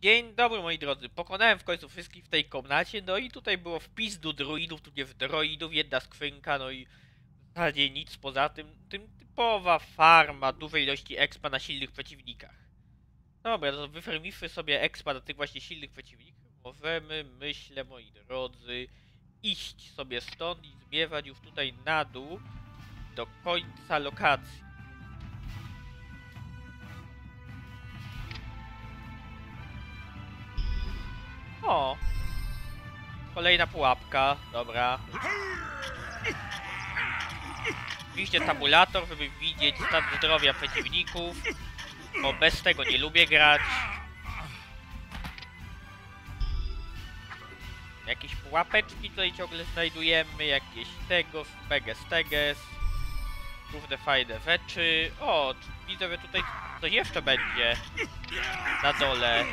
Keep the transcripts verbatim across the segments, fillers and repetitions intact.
Dzień dobry moi drodzy, pokonałem w końcu wszystkich w tej komnacie, no i tutaj było wpis do druidów, tu nie w droidów, jedna skrzynka, no i w zasadzie nic poza tym, tym typowa farma dużej ilości expa na silnych przeciwnikach. Dobra, no to wyfarmiwszy sobie expa na tych właśnie silnych przeciwników, możemy, myślę moi drodzy, iść sobie stąd i zmierzać już tutaj na dół do końca lokacji. O! Kolejna pułapka, dobra. Oczywiście tabulator, żeby widzieć stan zdrowia przeciwników, bo bez tego nie lubię grać. Jakieś pułapeczki tutaj ciągle znajdujemy, jakieś tego, peges, teges. Różne fajne rzeczy. O, widzę, że tutaj coś jeszcze będzie na dole.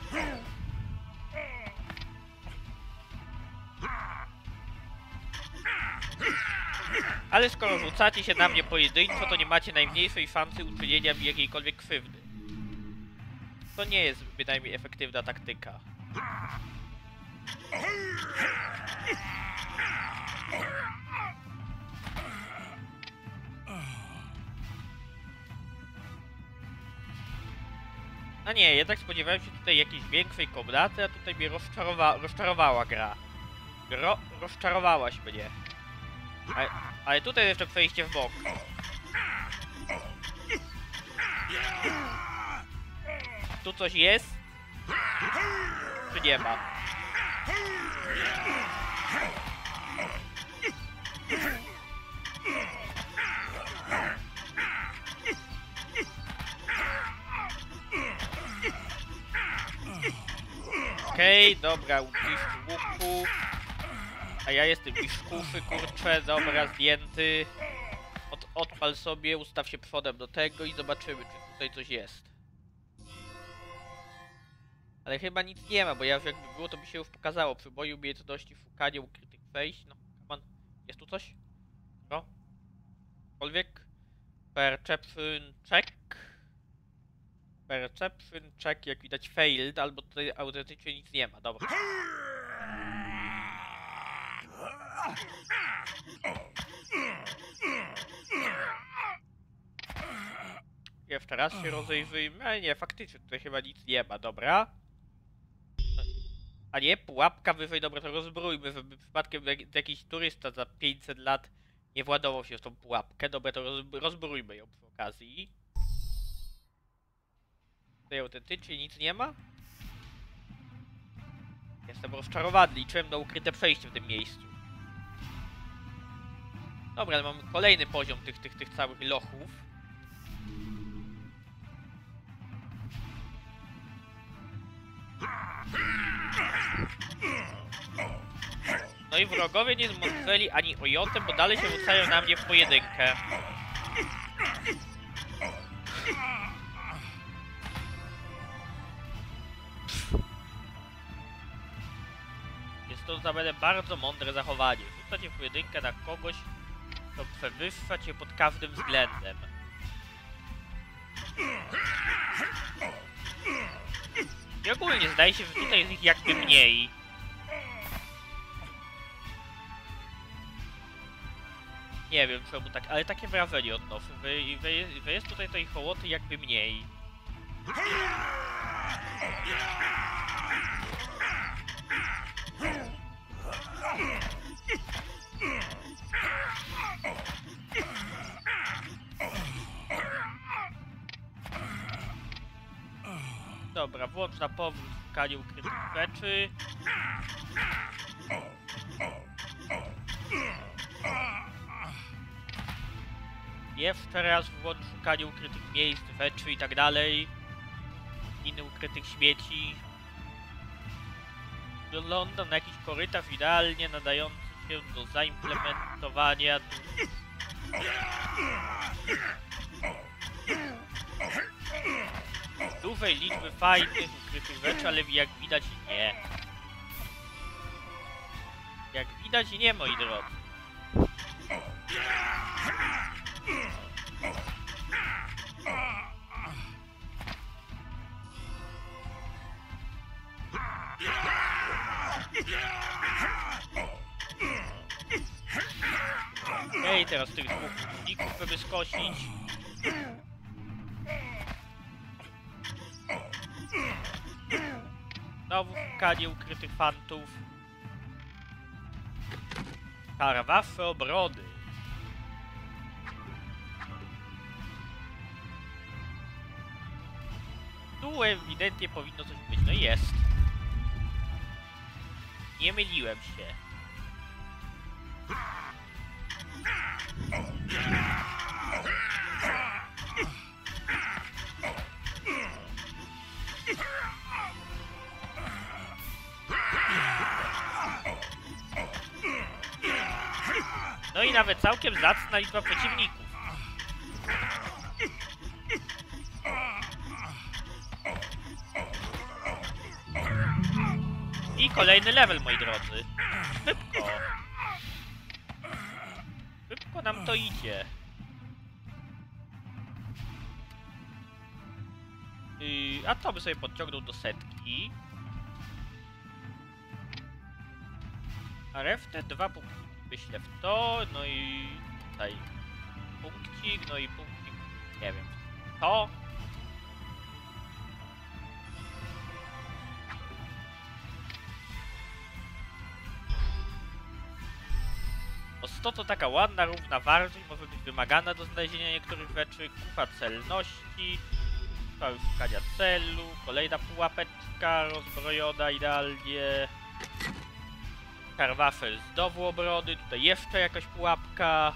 Ale skoro rzucacie się na mnie pojedynczo, to nie macie najmniejszej szansy uczynienia mi jakiejkolwiek krzywdy. To nie jest bynajmniej efektywna taktyka. A nie, jednak spodziewałem się tutaj jakiejś większej komnaty, a tutaj mnie rozczarowa rozczarowała gra. Ro rozczarowałaś mnie. Ale, ale tutaj jeszcze przejście w bok. Tu coś jest? Czy nie ma? Okej, okay, dobra, ucisk łuku. A ja jestem miszkuszy, kurczę, dobra, zdjęty. Od, odpal sobie, ustaw się przodem do tego i zobaczymy, czy tutaj coś jest. Ale chyba nic nie ma, bo ja jakby było, to by się już pokazało. Przy boju umiejętności szukania ukrytych wejść. No, come on. Jest tu coś? No? Cokolwiek? Perception check. Perception check, jak widać failed, albo tutaj autentycznie nic nie ma, dobra. Jeszcze raz się rozejrzyjmy, ale nie, faktycznie tutaj chyba nic nie ma, dobra. A nie, pułapka wyżej, dobra, to rozbrójmy, żeby przypadkiem jakiś turysta za pięćset lat nie władował się w tą pułapkę, dobra, to roz, rozbrójmy ją przy okazji. Tutaj autentycznie nic nie ma? Jestem rozczarowany, liczyłem na ukryte przejście w tym miejscu. Dobra, ale mamy kolejny poziom tych, tych, tych całych lochów. No i wrogowie nie zmądrzeli ani ojotem, bo dalej się rzucają na mnie w pojedynkę. Jest to zapewne bardzo mądre zachowanie. Rzucać się w pojedynkę na kogoś, kto przewyższa cię pod każdym względem. I ogólnie zdaje się, że tutaj jest ich jakby mniej. Nie wiem czemu tak, ale takie wrażenie odnoszę, że, że, że jest tutaj tej hołoty jakby mniej. Dobra, włącz na powrót szukanie ukrytych rzeczy. Jeszcze raz włącz szukanie ukrytych miejsc, rzeczy i tak dalej. Innych ukrytych śmieci. Wygląda na jakiś korytarz idealnie nadający się do zaimplementowania. Dużej liczby fajnych ukrytych rzeczy, ale jak widać nie. Jak widać nie, moi drodzy. Okej, teraz tych dwóch łuczników chcemy skosić. Znowu szukanie ukrytych fantów. Karwafy obrody. Tu ewidentnie powinno coś być. No jest. Nie myliłem się. No i nawet całkiem zacna liczba przeciwników. I kolejny level, moi drodzy. Szybko. Szybko nam to idzie. Yy, a to by sobie podciągnął do setki. A resztę dwa punkty wyślę w to, no i tutaj punkcik, no i punkcik, nie wiem, to. O sto to taka ładna, równa wartość, może być wymagana do znalezienia niektórych rzeczy. Kupa celności, kupa szukania celu, kolejna pułapeczka rozbrojona idealnie. Karwafel znowu obrody, tutaj jeszcze jakaś pułapka.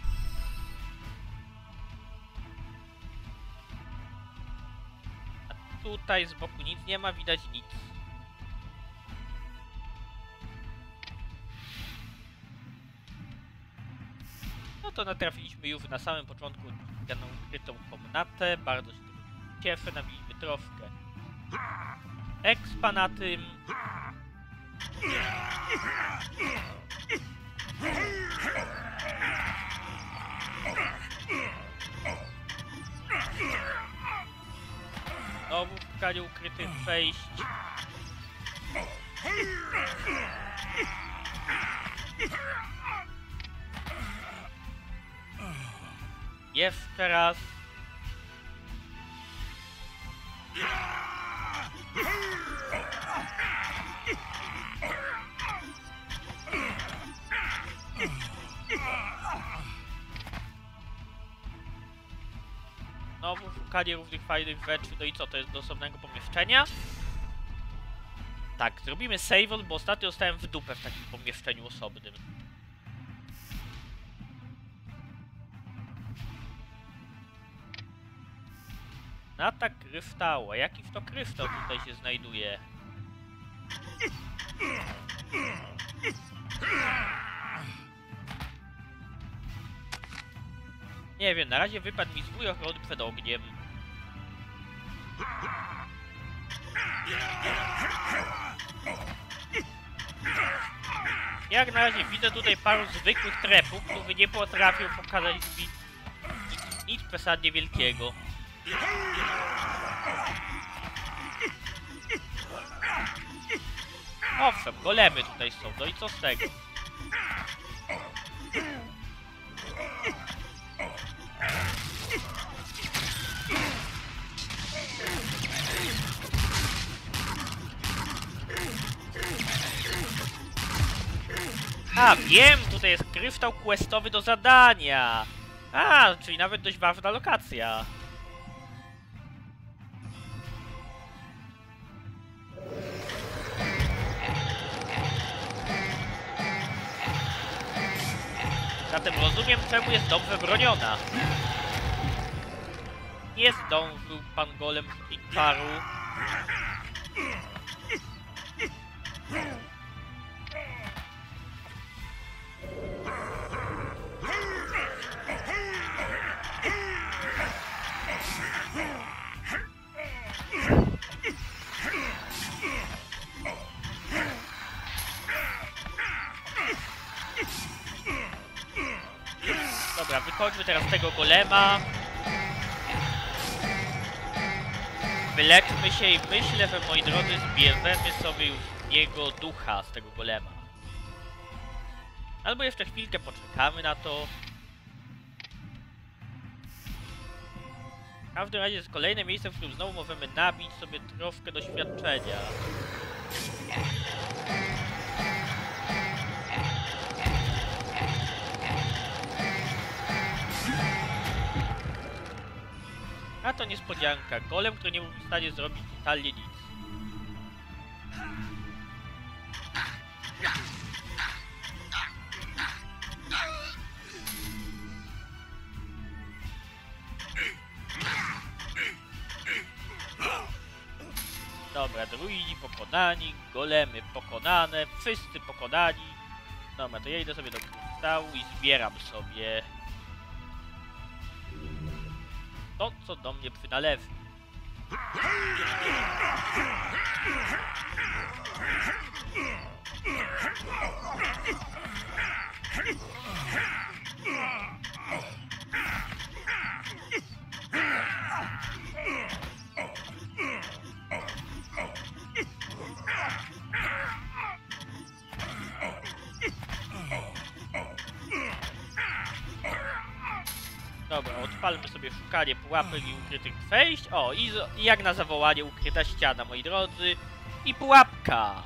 A tutaj z boku nic nie ma, widać nic. No to natrafiliśmy już na samym początku na ukrytą komnatę. Bardzo się tego cieszę, nabiliśmy troszkę expa na tym. Znowu szukanie ukrytych wejść. Jeszcze raz. Znowu szukanie różnych fajnych rzeczy. No i co, to jest do osobnego pomieszczenia? Tak, zrobimy save, bo ostatnio zostałem w dupę w takim pomieszczeniu osobnym. Nata kryształa. Jakiż to kryształ tutaj się znajduje? Nie wiem, na razie wypadł mi zwój ochrony przed ogniem. Jak na razie widzę tutaj paru zwykłych trefów, którzy nie potrafią pokazać mi nic, nic przesadnie wielkiego. Owszem, golemy tutaj są, no i co z tego? A, wiem, tutaj jest kryształ questowy do zadania. A, czyli nawet dość ważna lokacja. Zatem rozumiem, czemu jest dobrze broniona. Nie zdążył pan golem rzucić czaru. Dobra, wykończmy teraz tego golema. Wyleczmy się i myślę, że moi drodzy zbierzemy sobie już niego ducha z tego golema. Albo jeszcze chwilkę poczekamy na to. W każdym razie jest kolejne miejsce, w którym znowu możemy nabić sobie troszkę doświadczenia. A to niespodzianka. Golem, który nie był w stanie zrobić totalnie nic. Dobra, druidzi pokonani, golemy pokonane, wszyscy pokonani. Dobra, to ja idę sobie do kryształu i zbieram sobie to, co do mnie przynależy. Dobra, odpalmy sobie szukanie pułapek i ukrytych wejść. O, i, z, i jak na zawołanie ukryta ściana, moi drodzy. I pułapka!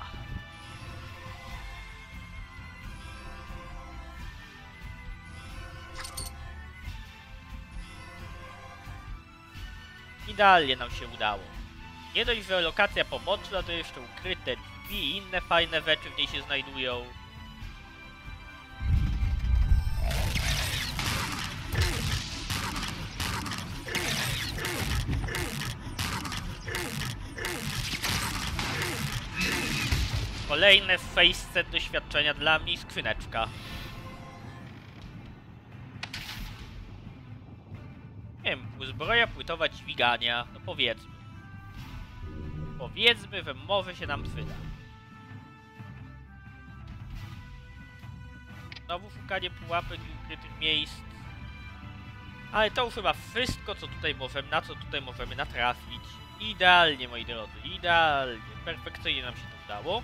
Idealnie nam się udało. Nie dość, że lokacja poboczna, to jeszcze ukryte drzwi i inne fajne rzeczy w niej się znajdują. Kolejne face doświadczenia dla mnie i skrzyneczka. Nie wiem, zbroja płytowa dźwigania, no powiedzmy. Powiedzmy, że może się nam przyda. Znowu szukanie pułapek i ukrytych miejsc. Ale to już chyba wszystko, co tutaj możemy, na co tutaj możemy natrafić. Idealnie, moi drodzy, idealnie. Perfekcyjnie nam się to udało.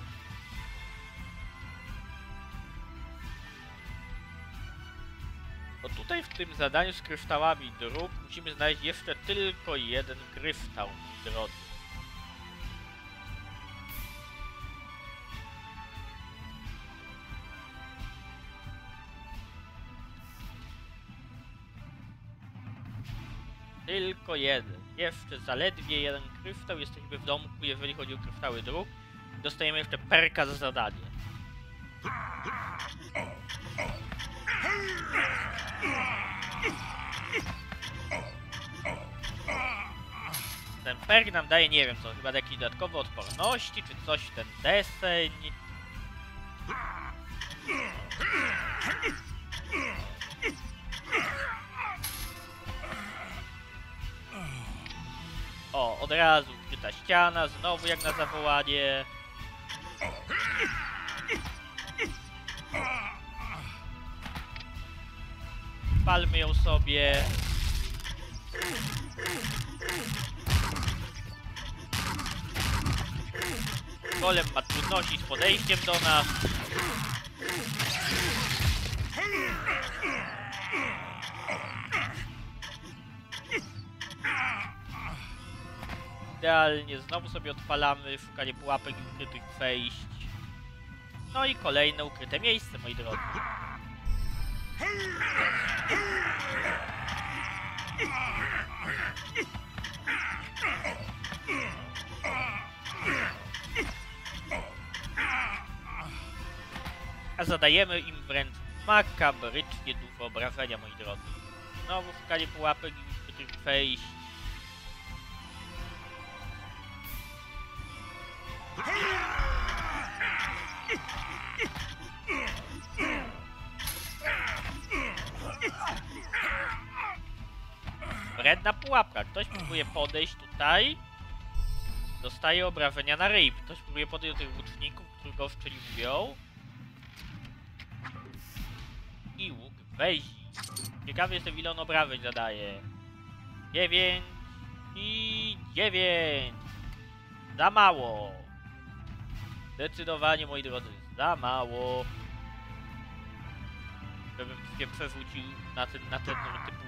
Bo tutaj w tym zadaniu z kryształami dróg musimy znaleźć jeszcze tylko jeden kryształ, moi drodzy. Tylko jeden. Jeszcze zaledwie jeden kryształ. Jesteśmy w domku, jeżeli chodzi o kryształy dróg. Dostajemy jeszcze perka za zadanie. Ten perk nam daje, nie wiem co, chyba jakieś dodatkowe odporności, czy coś, ten deseń. O, od razu ukryta ściana, znowu jak na zawołanie. Palmy ją sobie. Golem ma trudności z podejściem do nas. Idealnie, znowu sobie odpalamy szukanie pułapek i ukrytych wejść. No i kolejne ukryte miejsce, moi drodzy. A zadajemy im wręcz makabrycznie dużo obrażenia, moi drodzy. Znowu szukanie pułapek i ukrytych wejść. Wredna pułapka. Ktoś próbuje podejść tutaj. Dostaje obrażenia na ryj. Ktoś próbuje podejść do tych łuczników, którzy go wstrzeliwują. I łuk wezi. Ciekawy jestem, ile on obrażeń zadaje. dziewięć i dziewięć. Za mało. Zdecydowanie, moi drodzy, za mało. Żebym się przewrócił na ten, na ten typu...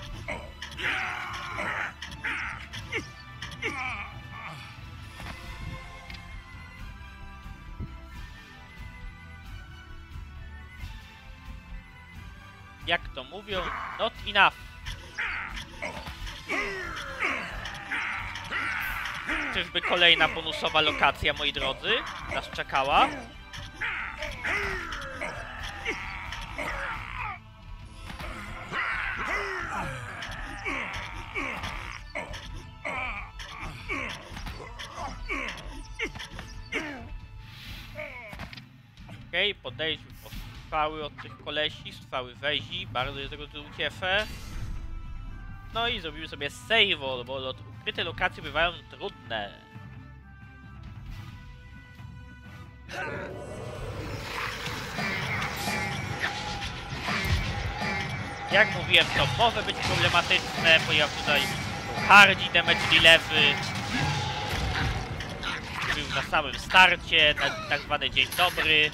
Jak to mówią? Not enough. Czyżby kolejna bonusowa lokacja, moi drodzy, nas czekała? Okej, okay, podejdźmy po strzały od tych kolesi, strzały wezi, bardzo jest tego tytułu cieszę. No i zrobimy sobie save, bo ukryte lokacje bywają trudne. Jak mówiłem, to może być problematyczne, ponieważ tutaj hardzi damage dealery był na samym starcie, na tak zwany dzień dobry.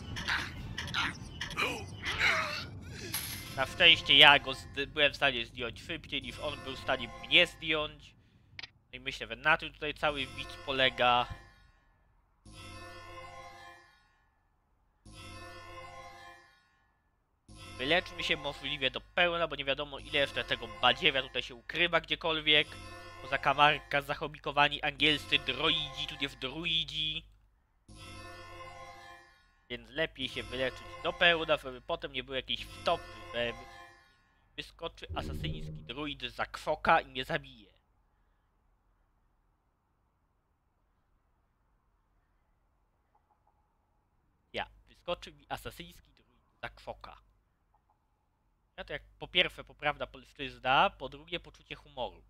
Na szczęście ja go byłem w stanie zdjąć szybciej niż on był w stanie mnie zdjąć. No i myślę, że na tym tutaj cały widz polega. Wyleczmy się możliwie do pełna, bo nie wiadomo ile jeszcze tego badziewia tutaj się ukrywa gdziekolwiek. Poza kamarka zachomikowani angielscy droidzi, tudzież druidzi. Więc lepiej się wyleczyć do pełna, żeby potem nie były jakieś wtopy, że wyskoczy asasyński druid za kwoka i mnie zabije. Ja, wyskoczy mi asasyński druid za kwoka. Ja to jak po pierwsze poprawna polszczyzna, po drugie poczucie humoru.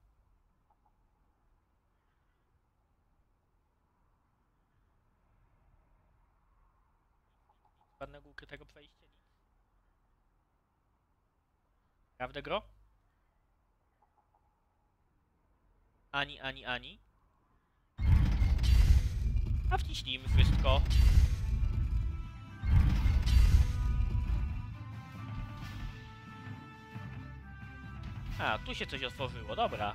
Żadnego ukrytego przejścia, nic. Prawda, gro? Ani, ani, ani. A wciśnijmy wszystko. A, tu się coś otworzyło, dobra.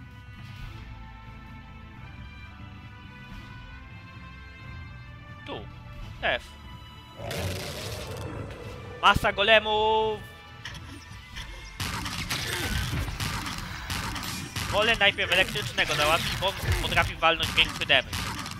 Tu. F. Masa golemów! Wolę najpierw elektrycznego załatwić, bo potrafi walnąć większy damage.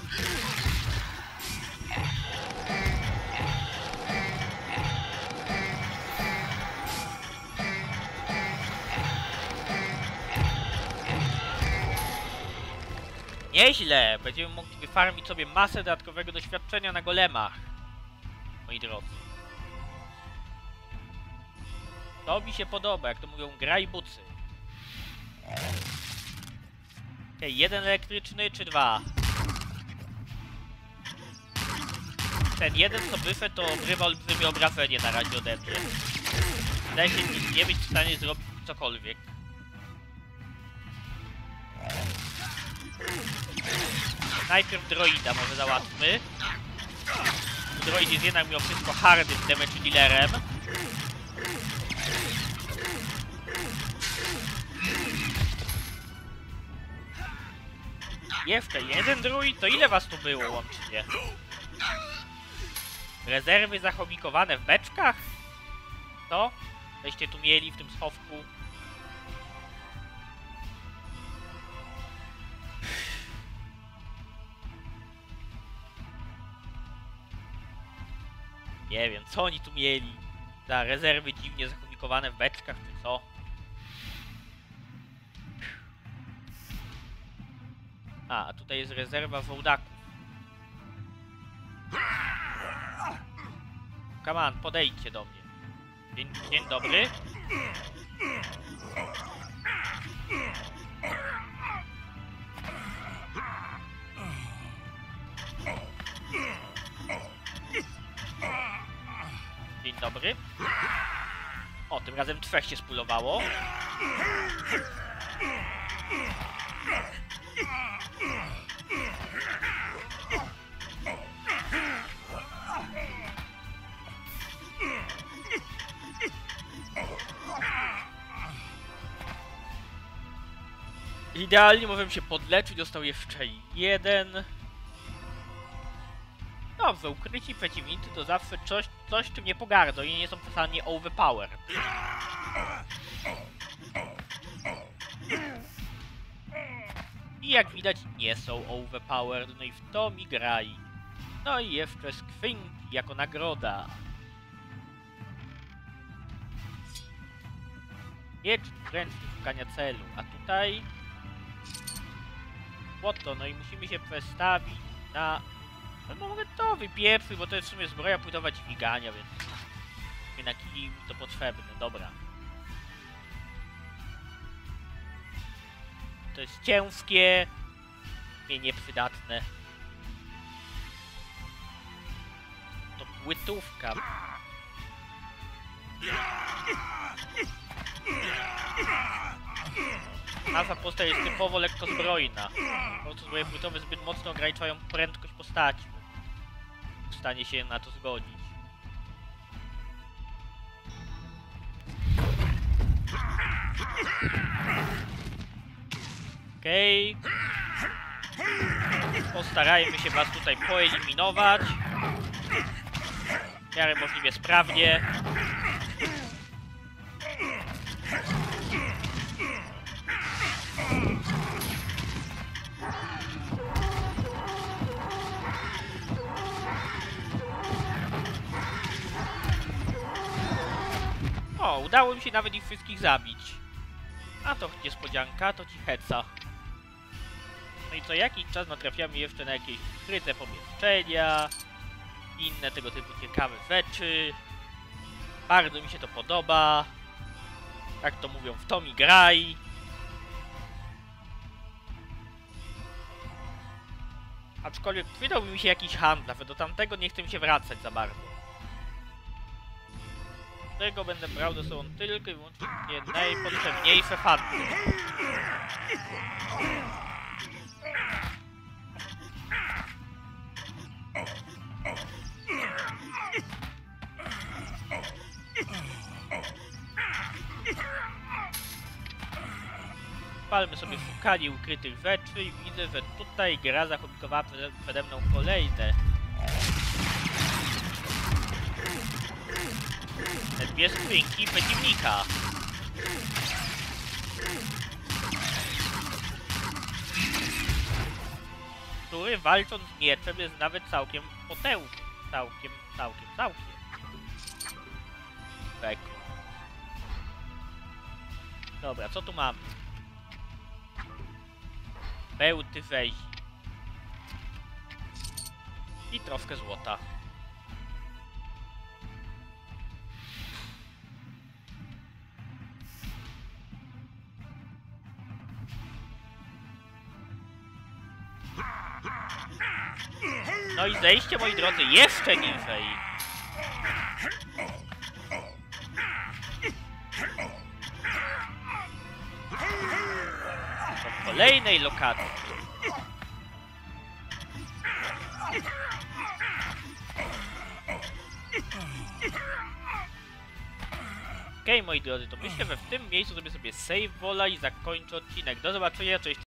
Nieźle! Będziemy mogli wyfarmić sobie masę dodatkowego doświadczenia na golemach. Moi drodzy. To mi się podoba, jak to mówią, graj bucy. Okej, okay, jeden elektryczny czy dwa? Ten jeden co byfę to obrywa olbrzymie obrażenie na razie ode mnie. Wydaje się nie być w stanie zrobić cokolwiek. Najpierw droida może załatwmy. Droid jest jednak mimo wszystko hardym damage dealerem. Jeszcze jeden druid? To ile was tu było łącznie? Rezerwy zachomikowane w beczkach? Co? Żeście tu mieli w tym schowku? Nie wiem, co oni tu mieli? Za rezerwy dziwnie zachomikowane w beczkach, czy co? A, a tutaj jest rezerwa wołdaków. Come on, podejdźcie do mnie. Dzień, dzień dobry. Dzień dobry. O, tym razem trzech się spulowało. Idealnie możemy się podleczyć, został jeszcze jeden. Dobrze, ukryci przeciwnicy to zawsze coś, coś czym nie pogardzą i nie są przesadnie overpowered. I jak widać nie są overpowered, no i w to mi graj. No i jeszcze skrzynki jako nagroda. Miecz ręczny szukania celu, a tutaj... Łoto, no i musimy się przestawić na... No mogę to wypieprzyć, bo to jest w sumie zbroja płytowa dźwigania, więc... Na kij mi to potrzebne, dobra. To jest ciężkie, nie nieprzydatne. To płytówka. Nasza postać jest typowo lekkozbrojna. Po prostu zbroje płytowe zbyt mocno ograniczają prędkość postaci. W stanie się na to zgodzić. Okej. Okay. Postarajmy się was tutaj poeliminować. W miarę możliwie sprawnie. O, udało mi się nawet ich wszystkich zabić. A to niespodzianka, to ci heca. No i co jakiś czas natrafiamy jeszcze na jakieś ukryte pomieszczenia, inne tego typu ciekawe rzeczy. Bardzo mi się to podoba. Jak to mówią, w to mi graj. Aczkolwiek przydałby mi się jakiś handlarz, do tamtego nie chcę mi się wracać za bardzo. Do tego będę brał ze sobą tylko i wyłącznie najpotrzebniejsze fanty. Palmy sobie szukali ukrytych rzeczy i widzę, że tutaj gra zachowytkowała przede mną kolejne te dwie skrzynki przeciwnika. Który walcząc z mieczem jest nawet całkiem potężny. Całkiem, całkiem, całkiem. Tak. Dobra, co tu mamy? Bełty wezi. I troszkę złota. No i zejście, moi drodzy, jeszcze niżej. Do kolejnej lokacji. Okej, okay, moi drodzy, to myślę, że w tym miejscu zrobię sobie save wola i zakończę odcinek. Do zobaczenia, cześć.